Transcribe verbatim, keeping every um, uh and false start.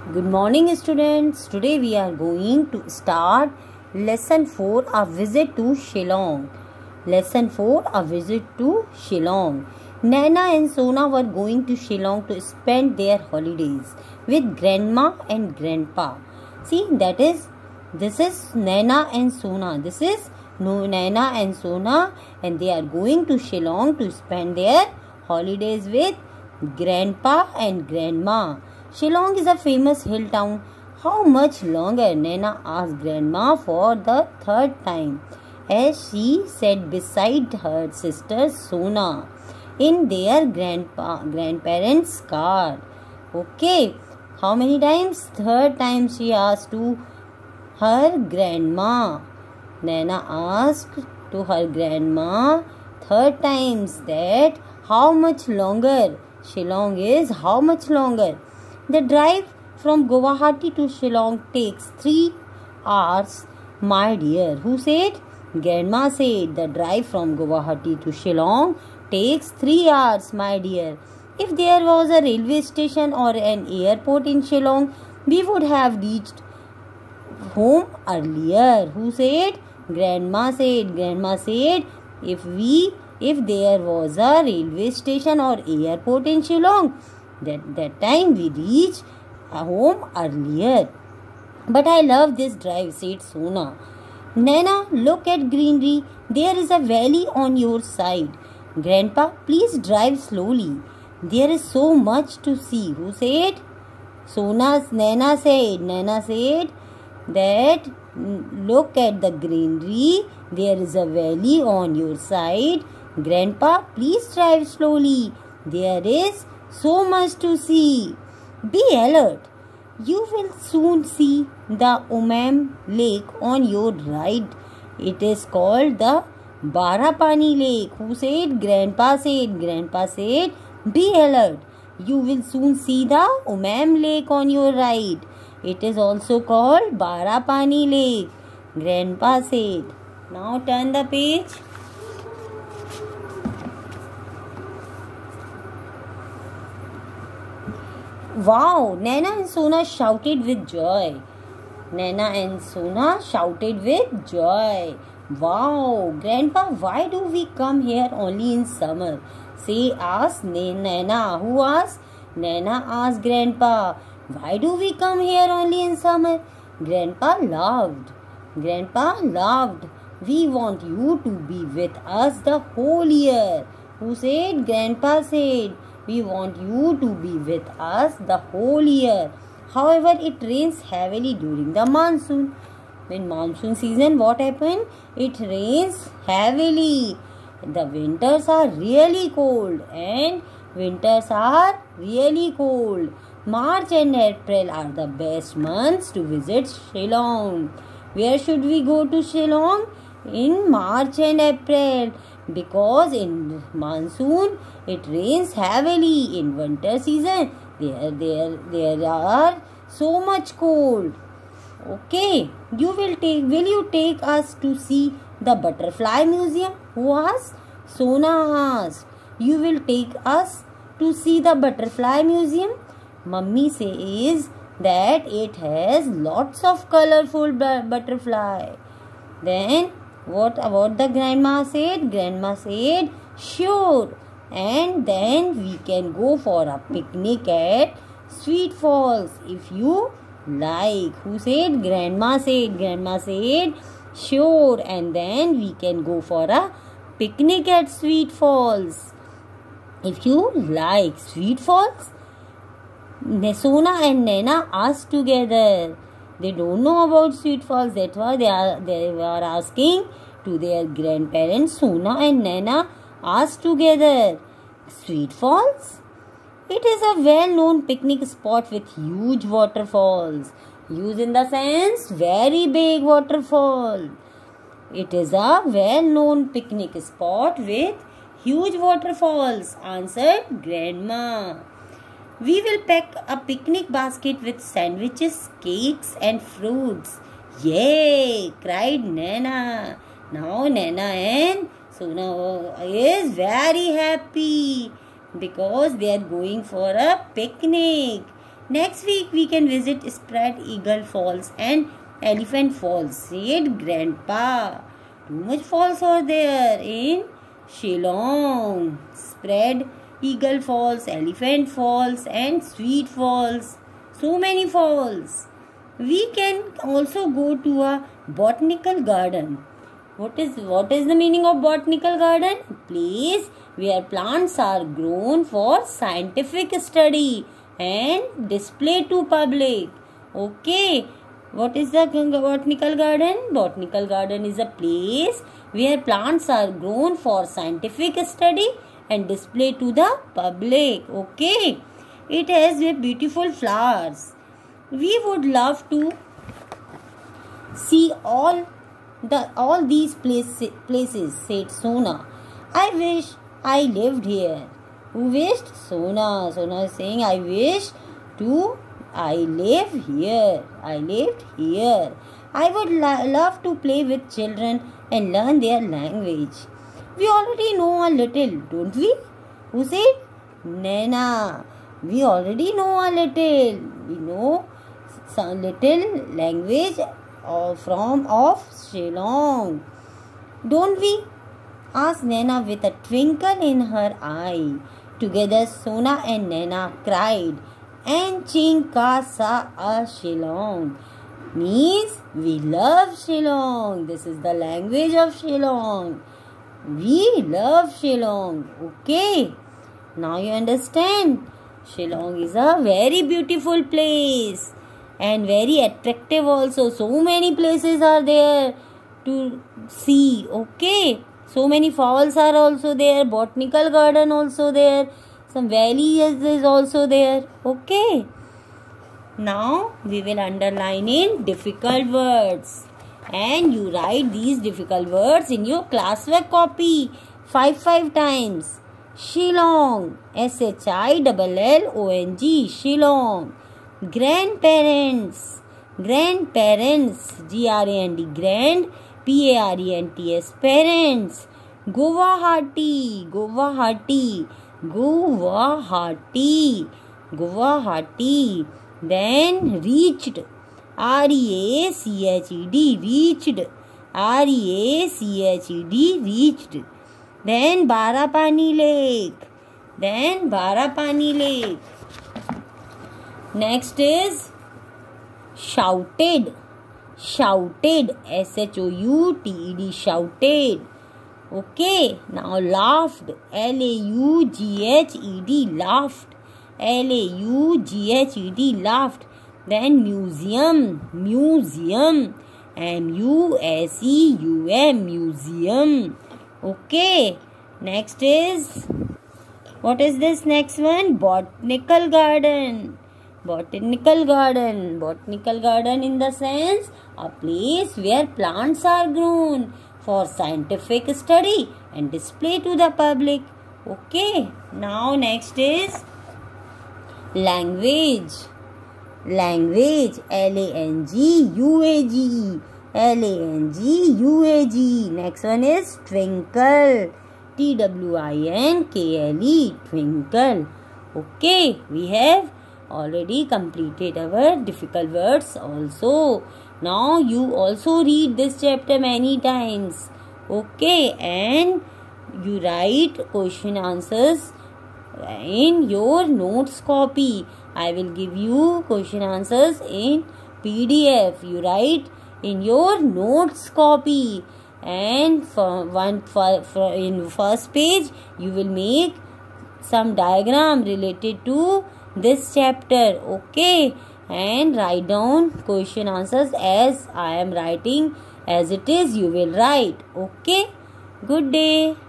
Good morning, students. Today we are going to start lesson four, a visit to Shillong. Lesson four, a visit to Shillong. Naina and Sona were going to Shillong to spend their holidays with grandma and grandpa. See, that is, this is Naina and Sona. This is Naina and Sona, and they are going to Shillong to spend their holidays with grandpa and grandma. Shillong is a famous hill town. How much longer? Naina asked grandma for the third time as she sat beside her sister Sona in their grandpa grandparents' car. Okay, how many times? Third time she asked to her grandma. Naina asked to her grandma third times that how much longer? Shillong is how much longer? The drive from Guwahati to Shillong takes three hours, my dear. Who said? Grandma said the drive from Guwahati to Shillong takes three hours, my dear. If there was a railway station or an airport in Shillong, we would have reached home earlier. Who said? Grandma said. Grandma said if we if there was a railway station or airport in Shillong, that that time we reach home earlier. But I love this drive, said Sona. Naina, look at greenery. There is a valley on your side. Grandpa, please drive slowly. There is so much to see. Who said? Sona's Naina said. Naina said that look at the greenery. There is a valley on your side. Grandpa, please drive slowly. There is so much to see. Be alert. You will soon see the Umam Lake on your right. It is called the Barapani Lake. Who said? Grandpa said. Grandpa said, be alert. You will soon see the Umam Lake on your right. It is also called Barapani Lake. Grandpa said. Now turn the page. Wow! Naina and Sona shouted with joy. Naina and Sona shouted with joy. Wow! Grandpa, why do we come here only in summer? Say, asked Naina. Who asked? Naina asked Grandpa. Why do we come here only in summer? Grandpa laughed. Grandpa laughed. We want you to be with us the whole year. Who said? Grandpa said. We want you to be with us the whole year. However, it rains heavily during the monsoon. In monsoon season, what happens? It rains heavily. The winters are really cold and winters are really cold. March and April are the best months to visit Shillong. Where should we go to Shillong? In March and April. Because in monsoon it rains heavily. In winter season there there there are so much cold. Okay, you will take will you take us to see the butterfly museum? Who asked? Sona asked. You will take us to see the butterfly museum? Mummy says that it has lots of colorful butterfly. Then What about the grandma said? Grandma said, sure. And then we can go for a picnic at Sweet Falls if you like. Who said? Grandma said. Grandma said, sure. And then we can go for a picnic at Sweet Falls if you like. Sweet Falls? Sona and Naina asked together. They don't know about Sweet Falls. That's why they are they were asking to their grandparents. Sona and Naina asked together. Sweet Falls? It is a well-known picnic spot with huge waterfalls. Huge in the sense very big waterfall. It is a well-known picnic spot with huge waterfalls, answered Grandma. We will pack a picnic basket with sandwiches, cakes and fruits. Yay! Cried Naina. Now Naina and Sona is very happy because they are going for a picnic. Next week we can visit Spread Eagle Falls and Elephant Falls, said Grandpa. Too much falls are there in Shillong. Spread Eagle Falls, Elephant Falls and Sweet Falls. So many falls. We can also go to a botanical garden. What is what is the meaning of botanical garden? Place where plants are grown for scientific study and display to public. Okay. What is the botanical garden? Botanical garden is a place where plants are grown for scientific study and display to the public. Okay. It has beautiful flowers. We would love to see all the all these place, places, said Sona. I wish I lived here. Who wished? Sona. Sona is saying, I wish to I live here. I lived here. I would lo- love to play with children and learn their language. We already know a little, don't we? Who said? Nana. We already know a little. We know some little language of, from of Shillong. Don't we? Asked Nana with a twinkle in her eye. Together Sona and Nana cried. And Chinka sa a Shillong. Means we love Shillong. This is the language of Shillong. We love Shillong. Okay. Now you understand. Shillong is a very beautiful place. And very attractive also. So many places are there to see. Okay. So many falls are also there. Botanical garden also there. Some valley is also there. Okay. Now we will underline in difficult words. And you write these difficult words in your classwork copy. Five, five times. Shillong. S H I L L O N G. Shillong. Grandparents. Grandparents. G R A N D. Grand. P A R E N T S. Parents. Guwahati. Guwahati. Guwahati. Guwahati. Then reached. R E A C H E D. Reached. R E A C H E D. Reached. Then Barapani Lake. Then Barapani Lake. Next is shouted. Shouted. S H O U T E D. Shouted. Okay. Now laughed. L A U G H E D. Laughed. L A U G H E D. Laughed. Then museum. Museum. M U S E U M. Museum. Okay. Next is, what is this next one? Botanical garden. Botanical garden. Botanical garden in the sense a place where plants are grown for scientific study and display to the public. Okay. Now next is language. Language. L A N G U A G E. L A N G U A G E. Next one is twinkle. T W I N K L E. Twinkle. Okay. We have already completed our difficult words also. Now you also read this chapter many times. Okay. And you write question answers in your notes copy. I will give you question answers in P D F. You write in your notes copy. And for one for, for in first page you will make some diagram related to this chapter. Okay. And write down question answers as I am writing, as it is you will write. Okay. Good day.